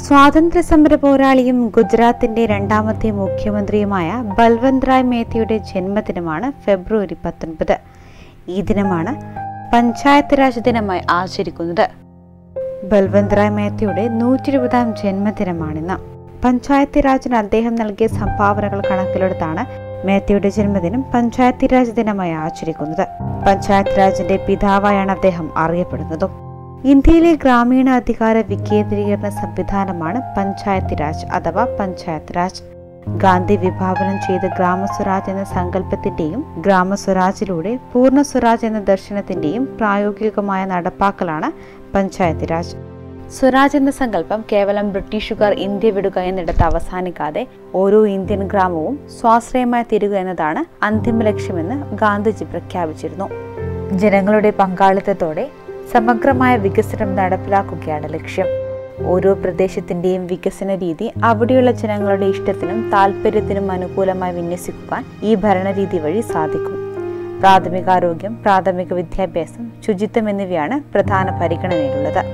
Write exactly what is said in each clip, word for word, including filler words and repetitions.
സ്വാതന്ത്ര്യ സമര പോരാളിയും ഗുജറാത്തിന്റെ രണ്ടാമത്തെ മുഖ്യമന്ത്രിയുമായ ബൽവന്ത് റായ് മേത്തയുടെ ജന്മദിനമാണ് ഫെബ്രുവരി പത്തൊൻപത്. ഈ ദിനമാണ് പഞ്ചായത്ത് രാജ് ദിനമായി ആചരിക്കുന്നത്. ബൽവന്ത് റായ് മേത്തയുടെ നൂറ്റി ഇരുപതാം ജന്മദിനമാണിന്ന്. പഞ്ചായത്ത് രാജിന് അദ്ദേഹം നൽകിയ സംഭാവനകൾ കണക്കിലെടുത്താണ് മേത്തയുടെ ജന്മദിനം പഞ്ചായത്ത് രാജ് ദിനമായി ആചരിക്കുന്നത്. പഞ്ചായത്ത് രാജിന്റെ പിതാവായാണ് അദ്ദേഹം അറിയപ്പെടുന്നതും. ഇന്ത്യയിലെ ഗ്രാമീണ അധികാര വികേന്ദ്രീകരണ സംവിധാനമാണ് പഞ്ചായത്ത് രാജ് അഥവാ പഞ്ചായത്ത് രാജ്. ഗാന്ധി വിഭാവനം ചെയ്ത ഗ്രാമസ്വരാജ് എന്ന സങ്കല്പത്തിന്റെയും ഗ്രാമസ്വരാജിലൂടെ പൂർണ്ണ സ്വരാജ് എന്ന ദർശനത്തിന്റെയും പ്രായോഗികമായ നടപ്പാക്കലാണ് പഞ്ചായത്ത് രാജ്. സ്വരാജ് എന്ന സങ്കല്പം കേവലം ബ്രിട്ടീഷുകാർ ഇന്ത്യ വിടുക എന്നിടത്ത് അവസാനിക്കാതെ ഓരോ ഇന്ത്യൻ ഗ്രാമവും സ്വാശ്രയമായി തീരുക എന്നതാണ് അന്തിമ ലക്ഷ്യമെന്ന് ഗാന്ധിജി പ്രഖ്യാപിച്ചിരുന്നു. ജനങ്ങളുടെ പങ്കാളിത്തത്തോടെ സമഗ്രമായ വികസനം നടപ്പിലാക്കുകയാണ് ലക്ഷ്യം. ഓരോ പ്രദേശത്തിന്റെയും വികസന രീതി അവിടെയുള്ള ജനങ്ങളുടെ ഇഷ്ടത്തിനും താല്പര്യത്തിനും അനുകൂലമായി വിന്യസിക്കുവാൻ ഈ ഭരണരീതി വഴി സാധിക്കും. പ്രാഥമികാരോഗ്യം, പ്രാഥമിക വിദ്യാഭ്യാസം, ശുചിത്വം എന്നിവയാണ് പ്രധാന പരിഗണനയിലുള്ളത്.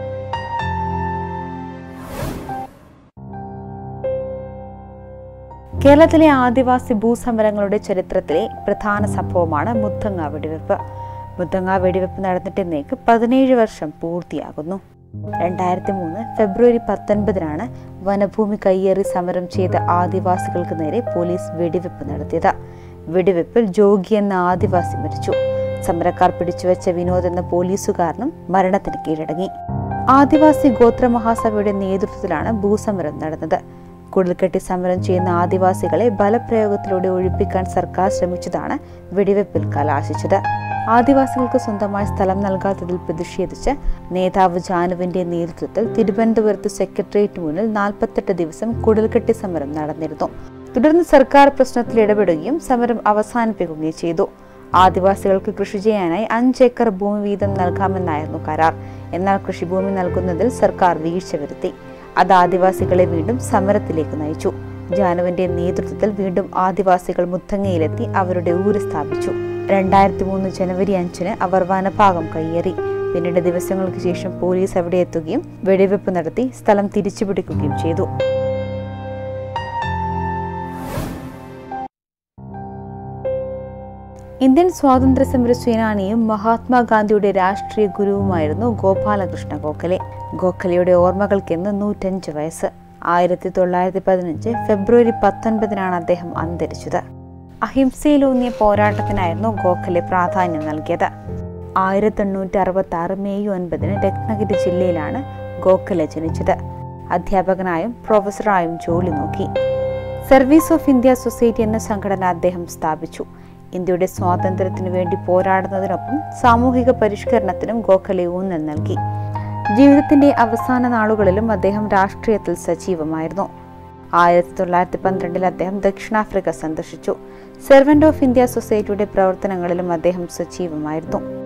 കേരളത്തിലെ ആദിവാസി ഭൂസമരങ്ങളുടെ ചരിത്രത്തിലെ പ്രധാന സംഭവമാണ് മുത്തങ്ങ വെടിവെപ്പ്. മുത്തങ്ങ വെടിവെപ്പ് നടന്നിട്ടേക്ക് പതിനേഴ് വർഷം പൂർത്തിയാകുന്നു. രണ്ടായിരത്തി മൂന്ന് ഫെബ്രുവരി പത്തൊൻപതിനാണ് വനഭൂമി കയ്യേറി സമരം ചെയ്ത ആദിവാസികൾക്ക് നേരെ പോലീസ് വെടിവെപ്പ് നടത്തിയത്. വെടിവെപ്പിൽ ജോഗി എന്ന ആദിവാസി മരിച്ചു. സമരക്കാർ പിടിച്ചുവെച്ച വിനോദ് എന്ന പോലീസുകാരനും മരണത്തിന് കീഴടങ്ങി. ആദിവാസി ഗോത്ര മഹാസഭയുടെ നേതൃത്വത്തിലാണ് ഭൂസമരം നടന്നത്. കുടിൽക്കെട്ടി സമരം ചെയ്യുന്ന ആദിവാസികളെ ബലപ്രയോഗത്തിലൂടെ ഒഴിപ്പിക്കാൻ സർക്കാർ ശ്രമിച്ചതാണ് വെടിവെപ്പിൽ കലാശിച്ചത്. ആദിവാസികൾക്ക് സ്വന്തമായി സ്ഥലം നൽകാത്തതിൽ പ്രതിഷേധിച്ച് നേതാവ് ജാനുവിന്റെ നേതൃത്വത്തിൽ തിരുവനന്തപുരത്ത് സെക്രട്ടേറിയറ്റ് മുന്നിൽ നാൽപ്പത്തെട്ട് ദിവസം കുടിൽക്കെട്ടി സമരം നടന്നിരുന്നു. തുടർന്ന് സർക്കാർ പ്രശ്നത്തിൽ ഇടപെടുകയും സമരം അവസാനിപ്പിക്കുകയും ചെയ്തു. ആദിവാസികൾക്ക് കൃഷി ചെയ്യാനായി അഞ്ചേക്കർ ഭൂമി വീതം നൽകാമെന്നായിരുന്നു കരാർ. എന്നാൽ കൃഷിഭൂമി നൽകുന്നതിൽ സർക്കാർ വീഴ്ച വരുത്തി. അത് ആദിവാസികളെ വീണ്ടും സമരത്തിലേക്ക് നയിച്ചു. ജാനുവിന്റെ നേതൃത്വത്തിൽ വീണ്ടും ആദിവാസികൾ മുത്തങ്ങയിലെത്തി അവരുടെ ഊര് സ്ഥാപിച്ചു. രണ്ടായിരത്തി മൂന്ന് ജനുവരി അഞ്ചിന് അവർ വനഭാഗം കയ്യേറി. പിന്നീട് ദിവസങ്ങൾക്ക് ശേഷം പോലീസ് അവിടെ എത്തുകയും വെടിവെപ്പ് നടത്തി സ്ഥലം തിരിച്ചുപിടിക്കുകയും ചെയ്തു. ഇന്ത്യൻ സ്വാതന്ത്ര്യ സമര സേനാനിയും മഹാത്മാഗാന്ധിയുടെ രാഷ്ട്രീയ ഗുരുവുമായിരുന്നു ഗോപാലകൃഷ്ണ ഗോഖലെ. ഗോഖലെയുടെ ഓർമ്മകൾക്കെന്ന് നൂറ്റഞ്ച് വയസ്സ്. ആയിരത്തി തൊള്ളായിരത്തി പതിനഞ്ച് ഫെബ്രുവരി പത്തൊൻപതിനാണ് അദ്ദേഹം അന്തരിച്ചത്. അഹിംസയിലൂന്നിയ പോരാട്ടത്തിനായിരുന്നു ഗോഖലെ പ്രാധാന്യം നൽകിയത്. ആയിരത്തി എണ്ണൂറ്റി അറുപത്തി ആറ് മെയ് ഒൻപതിന് രത്നഗിരി ജില്ലയിലാണ് ഗോഖലെ ജനിച്ചത്. അധ്യാപകനായും പ്രൊഫസറായും ജോലി നോക്കി. സർവീസ് ഓഫ് ഇന്ത്യ സൊസൈറ്റി എന്ന സംഘടന അദ്ദേഹം സ്ഥാപിച്ചു. ഇന്ത്യയുടെ സ്വാതന്ത്ര്യത്തിനു വേണ്ടി പോരാടുന്നതിനൊപ്പം സാമൂഹിക പരിഷ്കരണത്തിനും ഗോഖലെ ഊന്നൽ നൽകി. ജീവിതത്തിന്റെ അവസാന നാളുകളിലും അദ്ദേഹം രാഷ്ട്രീയത്തിൽ സജീവമായിരുന്നു. ആയിരത്തി തൊള്ളായിരത്തി പന്ത്രണ്ടിൽ അദ്ദേഹം ദക്ഷിണാഫ്രിക്ക സന്ദർശിച്ചു. സെർവന്റ് ഓഫ് ഇന്ത്യ സൊസൈറ്റിയുടെ പ്രവർത്തനങ്ങളിലും അദ്ദേഹം സജീവമായിരുന്നു.